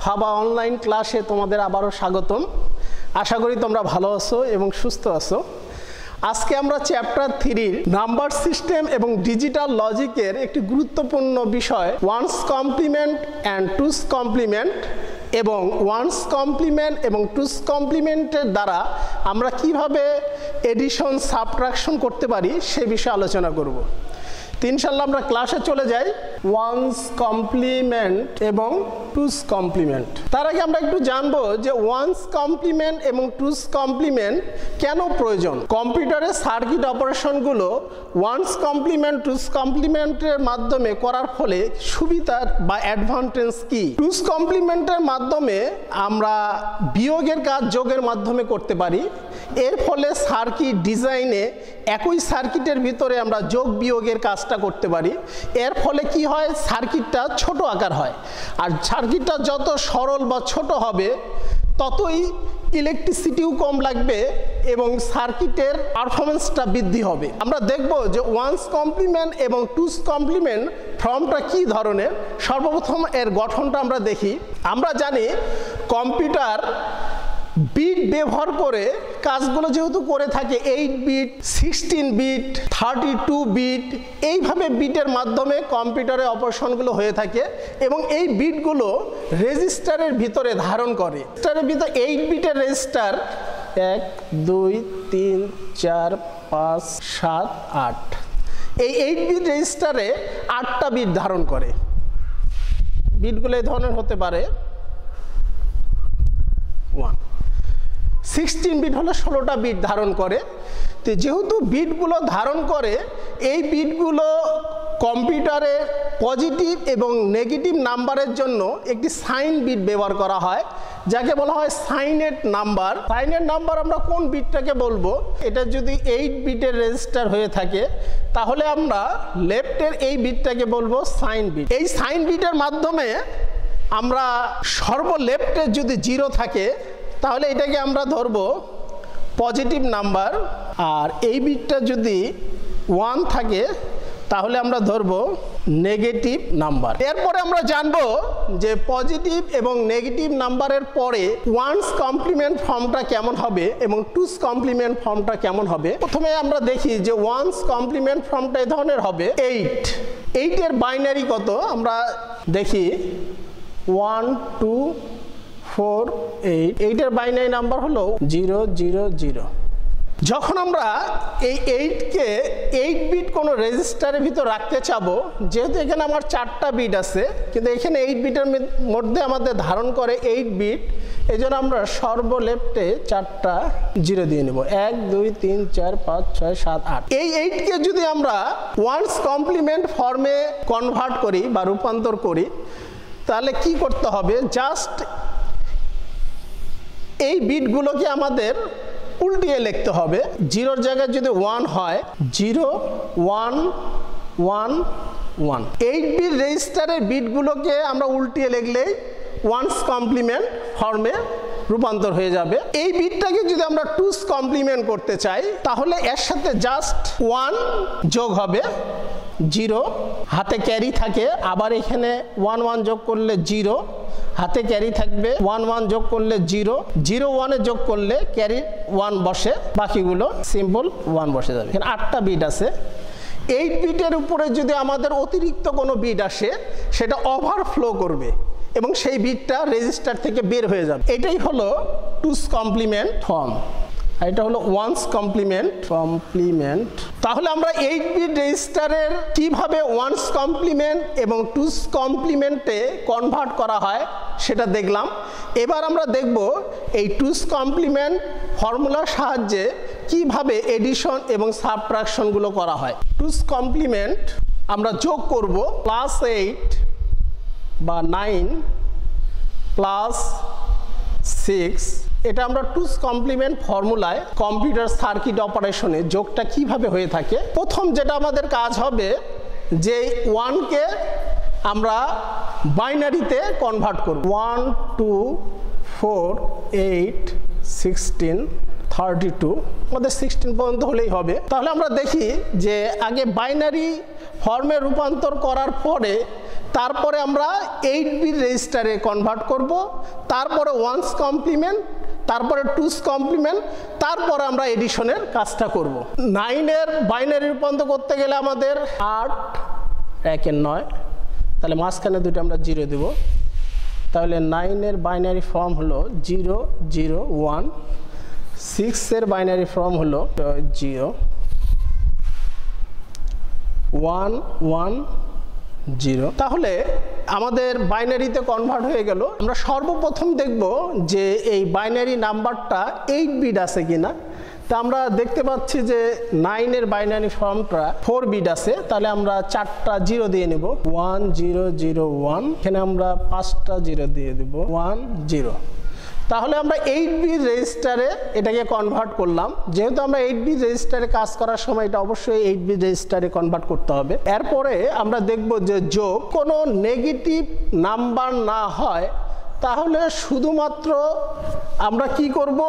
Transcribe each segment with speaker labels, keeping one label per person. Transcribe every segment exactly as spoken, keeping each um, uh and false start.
Speaker 1: ভাবা অনলাইন ক্লাসে তোমাদের আবারও স্বাগতম। আশা করি তোমরা ভালো আছো এবং সুস্থ আছো। আজকে আমরা চ্যাপ্টার থ্রির নাম্বার সিস্টেম এবং ডিজিটাল লজিকের একটি গুরুত্বপূর্ণ বিষয় one's complement and two's complement এবং ওয়ান্স কমপ্লিমেন্ট এবং টুস কমপ্লিমেন্টের দ্বারা আমরা কিভাবে এডিশন সাবট্রাকশন করতে পারি সে বিষয়ে আলোচনা করব। ইনশাআল্লাহ আমরা ক্লাসে চলে যাই ওয়ান্স কমপ্লিমেন্ট এবং টুস কমপ্লিমেন্ট। তার আগে আমরা একটু জানবো যে ওয়ান্স কমপ্লিমেন্ট এবং টুস কমপ্লিমেন্ট কেন প্রয়োজন। কম্পিউটারের সার্কিট অপারেশনগুলো ওয়ান্স কমপ্লিমেন্ট টুস কমপ্লিমেন্টের মাধ্যমে করার ফলে সুবিধা বা অ্যাডভান্টেজ কি। টুস কমপ্লিমেন্টের মাধ্যমে আমরা বিয়োগের কাজ যোগের মাধ্যমে করতে পারি। এর ফলে সার্কিট ডিজাইনে একই সার্কিটের ভিতরে আমরা যোগ বিয়োগের কাজটা করতে পারি। এর ফলে কি হয়, সার্কিটটা ছোট আকার হয়। আর সার্কিটটা যত সরল বা ছোট হবে ততই ইলেকট্রিসিটিও কম লাগবে এবং সার্কিটের পারফরমেন্সটা বৃদ্ধি হবে। আমরা দেখব যে ওয়ান্স কমপ্লিমেন্ট এবং টুস কমপ্লিমেন্ট ফর্মটা কি ধরনের। সর্বপ্রথম এর গঠনটা আমরা দেখি। আমরা জানি কম্পিউটার বিট ব্যবহার করে কাজগুলো যেহেতু করে থাকে eight bit, sixteen bit, thirty two bit, এইভাবে বিটের মাধ্যমে কম্পিউটারে অপারেশনগুলো হয়ে থাকে এবং এই বিটগুলো রেজিস্টারের ভিতরে ধারণ করে। রেজিস্টারের ভিতরে এইট বিটের রেজিস্টার এক দুই তিন চার পাঁচ সাত আট, এই এইট বিট রেজিস্টারে আটটা বিট ধারণ করে। বিটগুলো এই ধরনের হতে পারে ওয়ান, সিক্সটিন বিট হলে ষোলোটা বিট ধারণ করে। তো যেহেতু বিটগুলো ধারণ করে, এই বিটগুলো কম্পিউটারে পজিটিভ এবং নেগেটিভ নাম্বারের জন্য একটি সাইন বিট ব্যবহার করা হয়, যাকে বলা হয় সাইনেট নাম্বার। সাইনেট নাম্বার আমরা কোন বিটটাকে বলবো, এটা যদি এইট বিটের রেজিস্টার হয়ে থাকে তাহলে আমরা লেফটের এই বিটটাকে বলবো সাইন বিট। এই সাইন বিটের মাধ্যমে আমরা সর্ব লেফটে যদি জিরো থাকে তাহলে এটাকে আমরা ধরবো পজিটিভ নাম্বার, আর এই বিটটা যদি ওয়ান থাকে তাহলে আমরা ধরবো নেগেটিভ নাম্বার। এরপরে আমরা জানবো যে পজিটিভ এবং নেগেটিভ নাম্বারের পরে ওয়ান্স কমপ্লিমেন্ট ফর্মটা কেমন হবে এবং টুস কমপ্লিমেন্ট ফর্মটা কেমন হবে। প্রথমে আমরা দেখি যে ওয়ান্স কমপ্লিমেন্ট ফর্মটা এই ধরনের হবে এইট। এইটের বাইনারি কত আমরা দেখি, ওয়ান টু ফোর এইট। এইটের বাইনারি নাম্বার হলো জিরো জিরো জিরো। যখন আমরা এই এইটকে এইট বিট কোনো রেজিস্টারের ভিতর রাখতে চাবো, যেহেতু এখানে আমার চারটা বিট আছে কিন্তু এখানে এইট বিটের মধ্যে আমাদের ধারণ করে এইট বিট, এই জন্য আমরা সর্ব লেফটে চারটা জিরো দিয়ে নেব, এক দুই তিন চার পাঁচ ছয় সাত আট। এই এইটকে যদি আমরা ওয়ান্স কমপ্লিমেন্ট ফর্মে কনভার্ট করি বা রূপান্তর করি তাহলে কি করতে হবে, জাস্ট এই বিটগুলোকে আমাদের উল্টিয়ে লিখতে হবে। জিরোর জায়গায় যদি ওয়ান হয়, zero one one one. Eight bit রেজিস্টারের বিটগুলোকে আমরা উল্টিয়ে লিখলেই ওয়ান্স কমপ্লিমেন্ট ফর্মে রূপান্তর হয়ে যাবে। এই বিটটাকে যদি আমরা টুস কমপ্লিমেন্ট করতে চাই তাহলে এর সাথে জাস্ট ওয়ান যোগ হবে, জিরো হাতে ক্যারি থাকে, আবার এখানে ওয়ান ওয়ান যোগ করলে জিরো, হাতে ক্যারি থাকবে, ওয়ান ওয়ান যোগ করলে জিরো, জিরো ওয়ানে যোগ করলে ক্যারি ওয়ান বসে, বাকিগুলো সিম্পল ওয়ান বসে যাবে। এখানে আটটা বিট আছে। এইট বিটের উপরে যদি আমাদের অতিরিক্ত কোনো বিট আসে সেটা ওভারফ্লো করবে এবং সেই বিটটা রেজিস্টার থেকে বের হয়ে যাবে। এটাই হলো টুস কমপ্লিমেন্ট ফর্ম, এটা হলো ওয়ান্স কমপ্লিমেন্ট কমপ্লিমেন্ট। তাহলে আমরা এইট বিট রেজিস্টারের কিভাবে ওয়ান্স কমপ্লিমেন্ট এবং টুস কমপ্লিমেন্টে কনভার্ট করা হয় সেটা দেখলাম। এবার আমরা দেখব এই টুস কমপ্লিমেন্ট ফর্মুলার সাহায্যে কিভাবে এডিশন এবং সাবট্রাকশনগুলো করা হয়। টুস কমপ্লিমেন্ট আমরা যোগ করব প্লাস এইট বা নাইন প্লাস সিক্স। এটা আমরা টুস কমপ্লিমেন্ট ফর্মুলায় কম্পিউটার সার্কিট অপারেশনে যোগটা কিভাবে হয়ে থাকে। প্রথম যেটা আমাদের কাজ হবে যে ওয়ানকে আমরা বাইনারিতে কনভার্ট করব, one two four eight sixteen thirty two, আমাদের সিক্সটিন পর্যন্ত হলেই হবে। তাহলে আমরা দেখি যে আগে বাইনারি ফর্মে রূপান্তর করার পরে তারপরে আমরা এইট বিট রেজিস্টারে কনভার্ট করব, তারপরে ওয়ান্স কমপ্লিমেন্ট, তারপরে টুস কমপ্লিমেন্ট, তারপরে আমরা এডিশনের কাজটা করব। নাইনের বাইনারি রূপান্তর করতে গেলে আমাদের আট একের নয়, তাহলে মাঝখানে দুটো আমরা জিরো দেব, তাহলে নাইনের বাইনারি ফর্ম হলো জিরো জিরো ওয়ান, সিক্সের বাইনারি ফর্ম হলো জিরো ওয়ান ওয়ান জিরো। তাহলে আমাদের বাইনারিতে কনভার্ট হয়ে গেল। আমরা সর্বপ্রথম দেখব যে এই বাইনারি নাম্বারটা এইট বিট আছে কিনা। তা আমরা দেখতে পাচ্ছি যে নাইনের বাইনারি ফর্মটা ফোর বিট আছে, তাহলে আমরা চারটা জিরো দিয়ে নেব, ওয়ান জিরো জিরো ওয়ান, এখানে আমরা পাঁচটা জিরো দিয়ে দেব, ওয়ান জিরো। তাহলে আমরা এইট বিট রেজিস্টারে এটাকে কনভার্ট করলাম। যেহেতু আমরা এইট বিট রেজিস্টারে কাজ করার সময় এটা অবশ্যই এইট বিট রেজিস্টারে কনভার্ট করতে হবে। এরপরে আমরা দেখব যে যোগ কোনো নেগেটিভ নাম্বার না হয়, তাহলে শুধুমাত্র আমরা কি করব,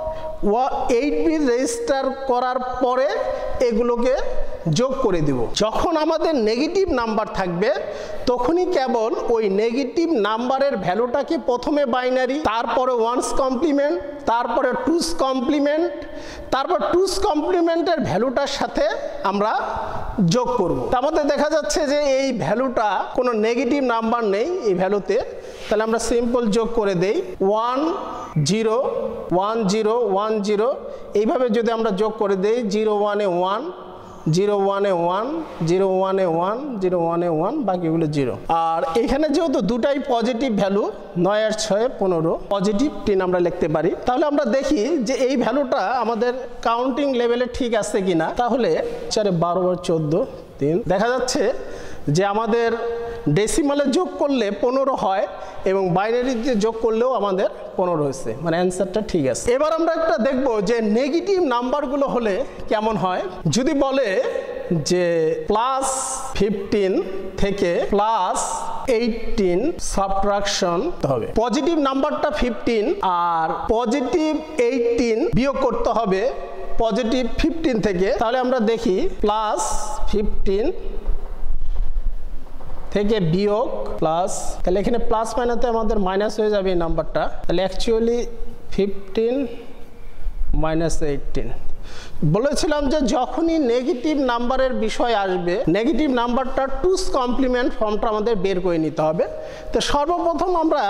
Speaker 1: এইট বিট রেজিস্টার করার পরে এগুলোকে যোগ করে দিব। যখন আমাদের নেগেটিভ নাম্বার থাকবে তখনই কেবল ওই নেগেটিভ নাম্বারের ভ্যালুটাকে প্রথমে বাইনারি, তারপরে ওয়ান্স কমপ্লিমেন্ট, তারপরে টুস কমপ্লিমেন্ট, তারপর টুস কমপ্লিমেন্টের ভ্যালুটার সাথে আমরা যোগ করব। আমাদের দেখা যাচ্ছে যে এই ভ্যালুটা কোনো নেগেটিভ নাম্বার নেই এই ভ্যালুতে, তাহলে আমরা সিম্পল যোগ করে দেই, one zero one zero one zero, এইভাবে যদি আমরা যোগ করে দেই, জিরো ওয়ানে ওয়ান, জিরো ওয়ানে ওয়ান, জিরো ওয়ানে ওয়ান, জিরো ওয়ানে ওয়ান, বাকিগুলো জিরো। আর এখানে যেহেতু দুটাই পজিটিভ ভ্যালু, নয় আর ছয় পনেরো, পজিটিভ টেন আমরা লিখতে পারি। তাহলে আমরা দেখি যে এই ভ্যালুটা আমাদের কাউন্টিং লেভেলে ঠিক আছে কিনা। তাহলে চারে বারো আর চোদ্দো, তিন, দেখা যাচ্ছে যে আমাদের ডেসিমালে যোগ করলে পনেরো হয় এবং বাইনারিতে যোগ করলেও আমাদের পনেরো হয়েছে, মানে অ্যান্সারটা ঠিক আছে। এবার আমরা একটা দেখব যে নেগেটিভ নাম্বারগুলো হলে কেমন হয়। যদি বলে যে প্লাস ফিফটিন থেকে প্লাস এইটিন সাবট্রাকশন হবে, পজিটিভ নাম্বারটা ফিফটিন আর পজিটিভ এইটিন বিয়োগ করতে হবে পজিটিভ ফিফটিন থেকে। তাহলে আমরা দেখি প্লাস ফিফটিন থেকে বিয়োগ প্লাস, তাহলে এখানে প্লাস মাইনাসে আমাদের মাইনাস হয়ে যাবে এই নাম্বারটা, তাহলে অ্যাকচুয়ালি ফিফটিন মাইনাস এইটিন। বলেছিলাম যে যখনই নেগেটিভ নাম্বারের বিষয় আসবে, নেগেটিভ নাম্বারটা টুস কমপ্লিমেন্ট ফর্মটা আমাদের বের করে নিতে হবে। তো সর্বপ্রথম আমরা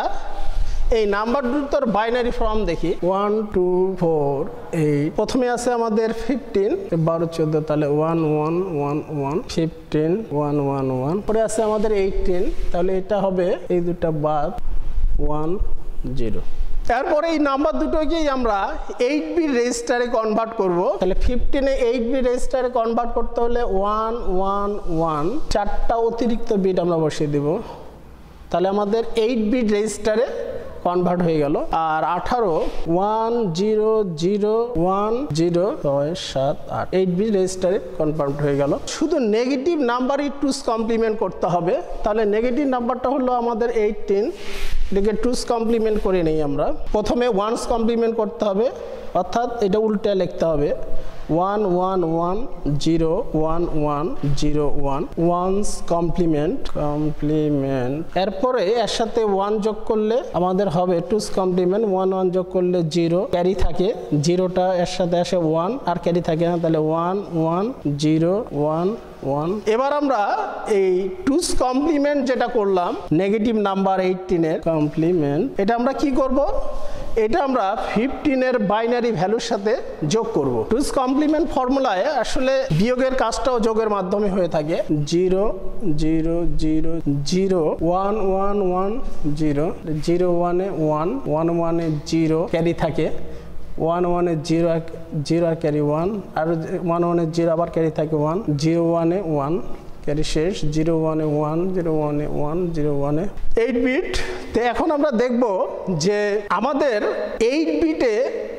Speaker 1: এই নাম্বার দুটোর বাইনারি ফর্ম দেখি, ওয়ান টু ফোর এইট, প্রথমে আছে আমাদের ফিফটিন, বারো চোদ্দো, তাহলে one one one one, fifteen one one one, পরে আছে আমাদের এইটিন, তাহলে এটা হবে এই দুটা বাদ, ওয়ান জিরো। তারপরে এই নাম্বার দুটোকেই আমরা এইট বিট রেজিস্টারে কনভার্ট করব। তাহলে ফিফটিনে এইট বিট রেজিস্টারে কনভার্ট করতে হলে ওয়ান ওয়ান ওয়ান, চারটা অতিরিক্ত বিট আমরা বসিয়ে দেব, তাহলে আমাদের এইট বিট রেজিস্টারে কনভার্ট হয়ে গেল। আর আঠারো, one zero zero one zero, ছয় সাত আট, এইট বিট রেজিস্টারে কনভার্ট হয়ে গেল। শুধু নেগেটিভ নাম্বারই টুস কমপ্লিমেন্ট করতে হবে। তাহলে নেগেটিভ নাম্বারটা হলো আমাদের এইটিন, এটাকে টুস কমপ্লিমেন্ট করে নেই আমরা। প্রথমে ওয়ান্স কমপ্লিমেন্ট করতে হবে, অর্থাৎ এটা উল্টে লিখতে হবে, one one one zero one one zero one, one's complement complement. এরপরে এর সাথে ওয়ান যোগ করলে আমাদের হবে টুস কমপ্লিমেন্ট, ওয়ান ওয়ান যোগ করলে জিরো, ক্যারি থাকে, জিরোটা এর সাথে আসে ওয়ান, আর ক্যারি থাকে না, তাহলে one one zero one one. এবার আমরা এই টুস কমপ্লিমেন্ট যেটা করলাম নেগেটিভ নাম্বার এইটিনের কমপ্লিমেন্ট, এটা আমরা কি করব, এটা আমরা ফিফটিনের বাইনারি ভ্যালুর সাথে যোগ করব। টুস কমপ্লিমেন্ট ফর্মুলায় আসলে বিয়োগের কাজটাও যোগের মাধ্যমে হয়ে থাকে, zero zero zero zero one one one zero, zero ওয়ানে ওয়ান, ওয়ান ওয়ানে জিরো, ক্যারি থাকে, ওয়ান ওয়ানে জিরো জিরো আর ক্যারি ওয়ান, আর ওয়ান ওয়ানে জিরো আবার ক্যারি থাকে ওয়ান, জিরো ওয়ানে ওয়ান, ক্যারি শেষ, জিরো ওয়ানে ওয়ান, জিরো ওয়ানে ওয়ান, জিরো ওয়ানে এইট বিট। তো এখন আমরা দেখব যে আমাদের এইট বিটে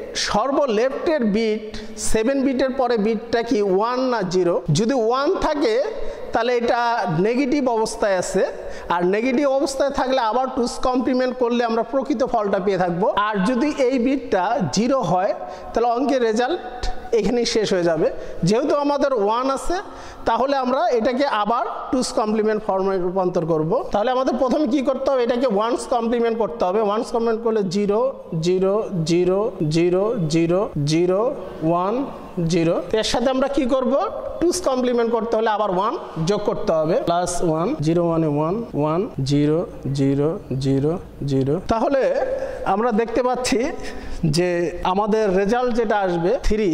Speaker 1: সর্বলেফটের বিট সেভেন বিটের পরে বিটটা কি ওয়ান না জিরো। যদি ওয়ান থাকে তাহলে এটা নেগেটিভ অবস্থায় আছে, আর নেগেটিভ অবস্থায় থাকলে আবার টুস কমপ্লিমেন্ট করলে আমরা প্রকৃত ফলটা পেয়ে থাকবো। আর যদি এই বিটটা জিরো হয় তাহলে অঙ্কের রেজাল্ট এখানেই শেষ হয়ে যাবে। যেহেতু আমাদের ওয়ান আছে তাহলে আমরা এটাকে আবার টুস কমপ্লিমেন্ট ফর্মে রূপান্তর করব। তাহলে আমাদের প্রথমে কি করতে হবে, এটাকে ওয়ান্স কমপ্লিমেন্ট করতে হবে। ওয়ান্স কমপ্লিমেন্ট করলে zero zero zero zero zero zero one zero. এর সাথে আমরা কি করব, টুস কমপ্লিমেন্ট করতে হলে আবার ওয়ান যোগ করতে হবে, প্লাস ওয়ান, জিরো ওয়ানে one, one zero zero zero zero. তাহলে আমরা দেখতে পাচ্ছি যে আমাদের রেজাল্ট যেটা আসবে থ্রি,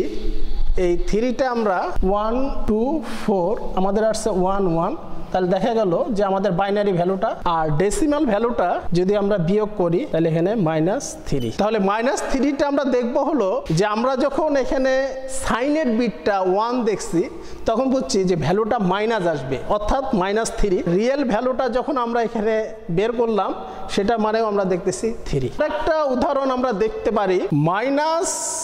Speaker 1: এই থ্রিটা আমরা ওয়ান টু ফোর আমাদের আসছে ওয়ান ওয়ান। তাহলে দেখা গেল যে আমাদের বাইনারি ভ্যালুটা আর ডেসিমাল ভ্যালুটা যদি আমরা বিয়োগ করি তাহলে এখানে মাইনাস থ্রি। তাহলে মাইনাস থ্রিটা আমরা দেখব হলো যে আমরা যখন এখানে সাইনের বিটটা ওয়ান দেখছি তখন বুঝছি যে ভ্যালুটা মাইনাস আসবে, অর্থাৎ মাইনাস থ্রি। রিয়েল ভ্যালুটা যখন আমরা এখানে বের করলাম সেটা মানেও আমরা দেখতেছি থ্রি। একটা উদাহরণ আমরা দেখতে পারি, মাইনাস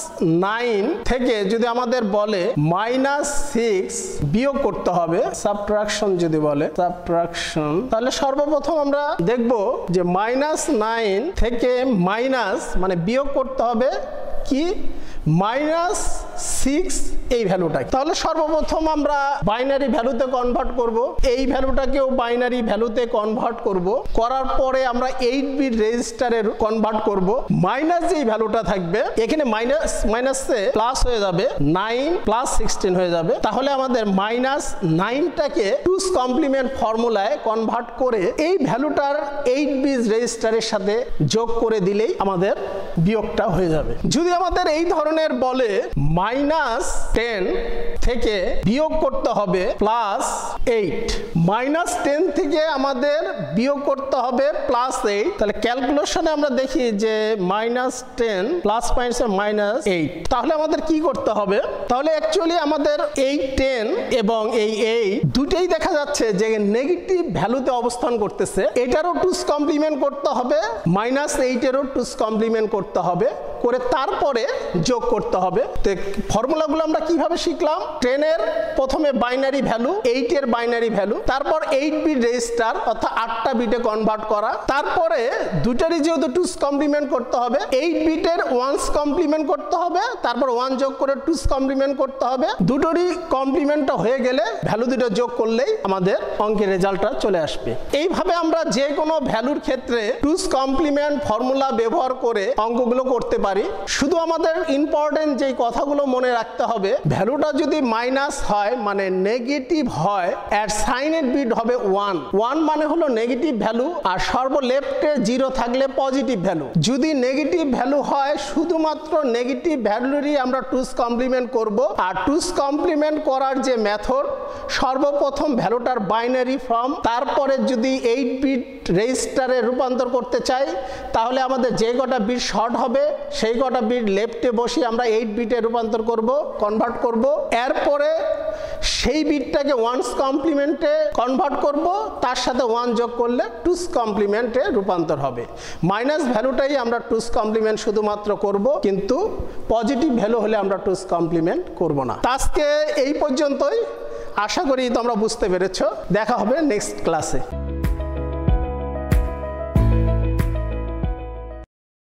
Speaker 1: নাইন থেকে যদি আমাদের বলে মাইনাস সিক্স বিয়োগ করতে হবে, সাবট্রাকশন যদি বলে সাবট্রাকশন, তাহলে সর্বপ্রথম আমরা দেখব যে মাইনাস নাইন থেকে মাইনাস মানে বিয়োগ করতে হবে কি মাইনাস সিক্স এই ভ্যালুটা। তাহলে সর্বপ্রথম আমরা বাইনারি ভ্যালুতে কনভার্ট করব, এই ভ্যালুটাকেও বাইনারি ভ্যালুতে কনভার্ট করব, করার পরে আমরা এইট বিট রেজিস্টারে কনভার্ট করব। মাইনাস যেই ভ্যালুটা থাকবে এখানে মাইনাস মাইনাসে প্লাস হয়ে যাবে, নাইন প্লাস সিক্সটিন হয়ে যাবে। তাহলে আমাদের মাইনাস নাইনটাকে টুস কমপ্লিমেন্ট ফর্মুলায় কনভার্ট করে এই ভ্যালুটার এইট বিট রেজিস্টারের সাথে যোগ করে দিলেই আমাদের বিয়োগটা হয়ে যাবে। যদি আমাদের এই ধরনের বলে মাইনাস টেন থেকে বিয়োগ করতে হবে প্লাস এইট, মাইনাস টেন থেকে আমাদের বিয়োগ করতে হবে প্লাস এইট, তাহলে ক্যালকুলেশনে আমরা দেখি যে minus ten plus minus minus eight. তাহলে আমাদের কি করতে হবে, তাহলে অ্যাকচুয়ালি আমাদের এই টেন এবং এই এইট দুটেই দেখা যাচ্ছে যে নেগেটিভ ভ্যালুতে অবস্থান করতেছে, এটারও টুস কমপ্লিমেন্ট করতে হবে, মাইনাস এইটেরও টুস কমপ্লিমেন্ট করতে হবে, করে তারপরে যোগ করতে হবে। তো ফর্মুলাগুলো আমরা কিভাবে শিখলাম, টেনের প্রথমে বাইনারি ভ্যালু, এইটের বাইনারি ভ্যালু, তারপর এইট বিট রেজিস্টার অর্থাৎ আটটা বিটে কনভার্ট করা, তারপরে দুটারই যেহেতু টুস কমপ্লিমেন্ট করতে হবে, এইট বিটের ওয়ান্স কমপ্লিমেন্ট করতে হবে, তারপর ওয়ান যোগ করে টুস কমপ্লিমেন্ট করতে হবে। দুটোরই কমপ্লিমেন্টটা হয়ে গেলে ভ্যালু দুটো যোগ করলেই আমাদের অঙ্কের রেজাল্টটা চলে আসবে। এইভাবে আমরা যে কোনো ভ্যালুর ক্ষেত্রে টুস কমপ্লিমেন্ট ফর্মুলা ব্যবহার করে অঙ্কগুলো করতে পারি। শুধু আমাদের ইম্পর্টেন্ট যে কথাগুলো মনে রাখতে হবে, ভ্যালুটা যদি মাইনাস হয় মানে নেগেটিভ হয়, এর সাইনের বিট হবে ওয়ান। ওয়ান মানে হলো নেগেটিভ ভ্যালু, আর সর্বলেফটে জিরো থাকলে পজিটিভ ভ্যালু। যদি নেগেটিভ ভ্যালু হয় শুধুমাত্র নেগেটিভ ভ্যালুরই আমরা টুস কমপ্লিমেন্ট করব। আর টুস কমপ্লিমেন্ট করার যে মেথড, সর্বপ্রথম ভ্যালুটার বাইনারি ফর্ম, তারপরে যদি এইট বিট রেজিস্টারে রূপান্তর করতে চাই তাহলে আমাদের যে কটা বিট শর্ট হবে সেই কটা বিট লেফটে বসিয়ে আমরা এইট বিটে রূপান্তর করব, কনভার্ট করব। এরপরে সেই বিটটাকে ওয়ান্স কমপ্লিমেন্টে কনভার্ট করব, তার সাথে ওয়ান যোগ করলে টুস কমপ্লিমেন্টে রূপান্তর হবে। মাইনাস ভ্যালুটাই আমরা টুস কমপ্লিমেন্ট শুধুমাত্র করব, কিন্তু পজিটিভ ভ্যালু হলে আমরা টুস কমপ্লিমেন্ট করব না। আজকে এই পর্যন্তই, আশা করি তোমরা বুঝতে পেরেছো। দেখা হবে নেক্সট ক্লাসে।